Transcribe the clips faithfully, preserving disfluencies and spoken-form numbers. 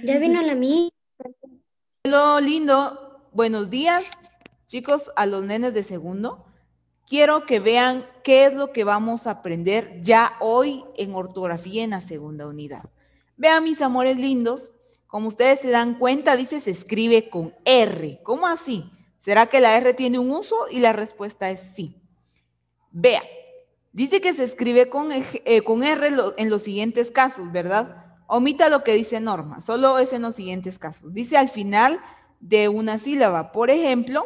Ya vino la mía. Hola, lindo. Buenos días, chicos, a los nenes de segundo. Quiero que vean qué es lo que vamos a aprender ya hoy en ortografía en la segunda unidad. Vean, mis amores lindos, como ustedes se dan cuenta, dice se escribe con R. ¿Cómo así? ¿Será que la R tiene un uso? Y la respuesta es sí. Vean, dice que se escribe con, eh, con R en los siguientes casos, ¿verdad? Omita lo que dice Norma, solo es en los siguientes casos. Dice al final de una sílaba, por ejemplo,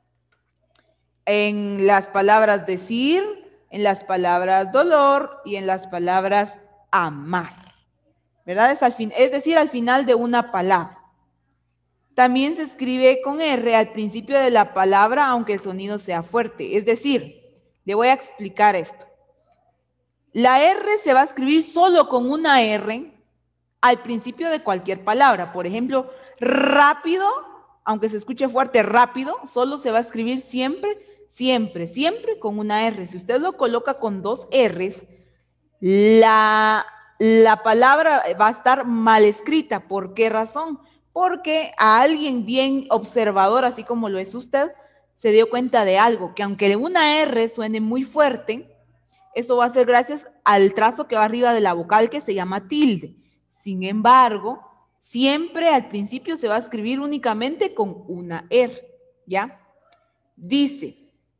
en las palabras decir, en las palabras dolor y en las palabras amar, ¿verdad? Es, al fin, es decir, al final de una palabra. También se escribe con R al principio de la palabra, aunque el sonido sea fuerte. Es decir, le voy a explicar esto. La R se va a escribir solo con una R al principio de cualquier palabra. Por ejemplo, rápido, aunque se escuche fuerte, rápido, solo se va a escribir siempre, siempre, siempre con una R. Si usted lo coloca con dos R's, la, la palabra va a estar mal escrita. ¿Por qué razón? Porque a alguien bien observador, así como lo es usted, se dio cuenta de algo, que aunque una R suene muy fuerte, eso va a ser gracias al trazo que va arriba de la vocal que se llama tilde. Sin embargo, siempre al principio se va a escribir únicamente con una R, ¿ya? Dice,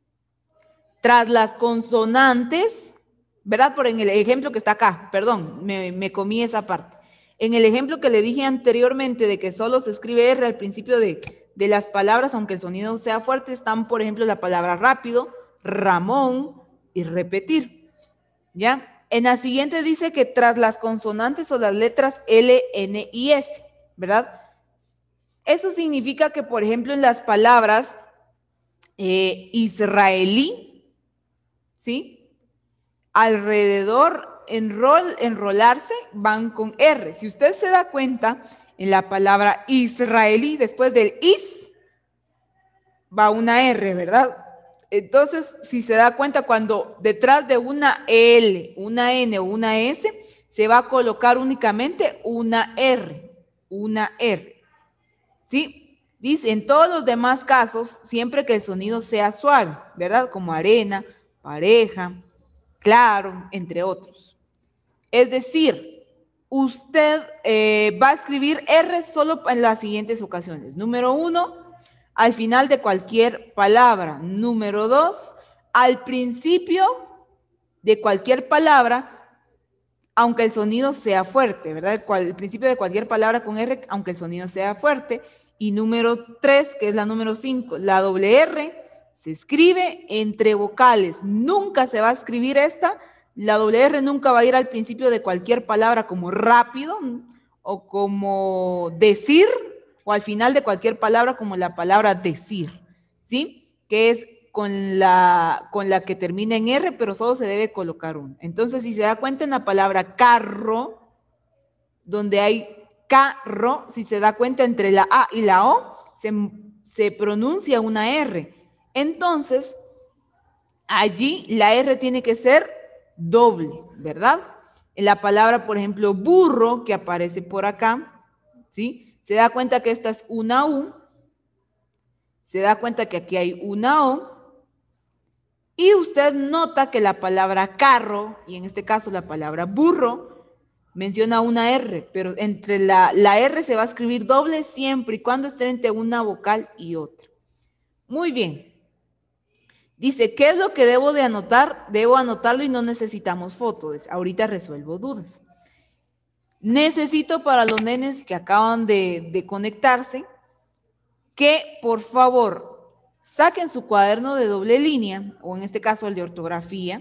tras las consonantes, ¿verdad? Por en el ejemplo que está acá, perdón, me, me comí esa parte. En el ejemplo que le dije anteriormente de que solo se escribe R al principio de, de las palabras, aunque el sonido sea fuerte, están, por ejemplo, la palabra rápido, Ramón y repetir, ¿ya? En la siguiente dice que tras las consonantes o las letras L, N y S, ¿verdad? Eso significa que, por ejemplo, en las palabras eh, israelí, ¿sí? Alrededor, enrol, enrolarse, van con R. Si usted se da cuenta, en la palabra israelí, después del is, va una R, ¿verdad? Entonces, si se da cuenta, cuando detrás de una L, una N o una S, se va a colocar únicamente una R, una R. ¿Sí? Dice, en todos los demás casos, siempre que el sonido sea suave, ¿verdad? Como arena, pareja, claro, entre otros. Es decir, usted eh, va a escribir R solo en las siguientes ocasiones. Número uno, al final de cualquier palabra. Número dos, al principio de cualquier palabra, aunque el sonido sea fuerte, ¿verdad? El, el principio de cualquier palabra con R, aunque el sonido sea fuerte. Y número tres, que es la número cinco, la doble R se escribe entre vocales. Nunca se va a escribir esta. La doble R nunca va a ir al principio de cualquier palabra como rápido o como decir, o al final de cualquier palabra como la palabra decir, ¿sí? Que es con la, con la que termina en R, pero solo se debe colocar uno. Entonces, si se da cuenta en la palabra carro, donde hay carro, si se da cuenta entre la A y la O, se, se pronuncia una R. Entonces, allí la R tiene que ser doble, ¿verdad? En la palabra, por ejemplo, burro, que aparece por acá, ¿sí? Se da cuenta que esta es una U, se da cuenta que aquí hay una O, y usted nota que la palabra carro, y en este caso la palabra burro, menciona una R, pero entre la, la R se va a escribir doble siempre y cuando esté entre una vocal y otra. Muy bien. Dice, ¿qué es lo que debo de anotar? Debo anotarlo y no necesitamos fotos. Ahorita resuelvo dudas. Necesito para los nenes que acaban de, de conectarse que, por favor, saquen su cuaderno de doble línea, o en este caso el de ortografía,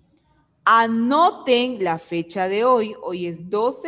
anoten la fecha de hoy. Hoy es doce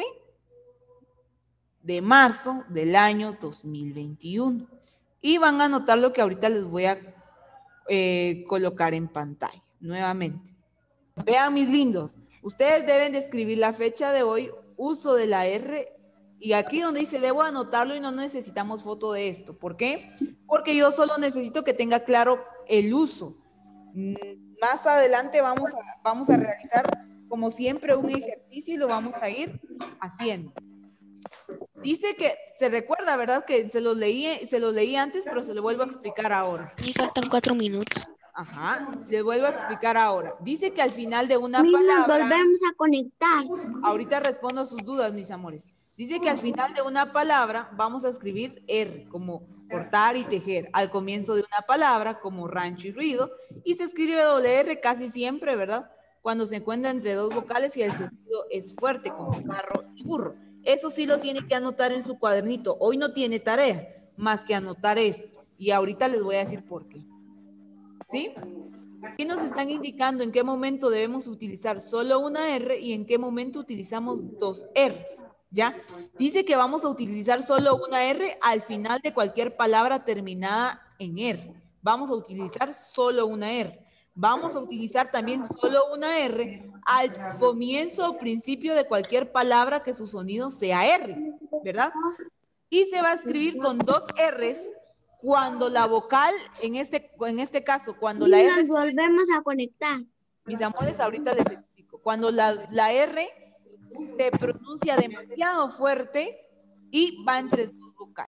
de marzo del año dos mil veintiuno. Y van a anotar lo que ahorita les voy a eh, colocar en pantalla nuevamente. Vean, mis lindos, ustedes deben de escribir la fecha de hoy, uso de la R, y aquí donde dice debo anotarlo y no necesitamos foto de esto. ¿Por qué? Porque yo solo necesito que tenga claro el uso. Más adelante vamos a, vamos a realizar, como siempre, un ejercicio y lo vamos a ir haciendo. Dice que se recuerda, ¿verdad? Que se los leí, se los leí antes, pero se lo vuelvo a explicar ahora. Y faltan cuatro minutos. Ajá, les vuelvo a explicar ahora. Dice que al final de una Miss, nos palabra... volvemos a conectar. Ahorita respondo sus dudas, mis amores. Dice que al final de una palabra vamos a escribir R, como cortar y tejer. Al comienzo de una palabra, como rancho y ruido. Y se escribe doble R casi siempre, ¿verdad? Cuando se encuentra entre dos vocales y el sonido es fuerte, como carro y burro. Eso sí lo tiene que anotar en su cuadernito. Hoy no tiene tarea, más que anotar esto. Y ahorita les voy a decir por qué. ¿Sí? Aquí nos están indicando en qué momento debemos utilizar solo una R y en qué momento utilizamos dos Rs, ¿ya? Dice que vamos a utilizar solo una R al final de cualquier palabra terminada en R. Vamos a utilizar solo una R. Vamos a utilizar también solo una R al comienzo o principio de cualquier palabra que su sonido sea R, ¿verdad? Y se va a escribir con dos Rs cuando la vocal, en este, en este caso, cuando la Miss, R... nos volvemos a conectar. Mis amores, ahorita les explico. Cuando la, la R se pronuncia demasiado fuerte y va entre dos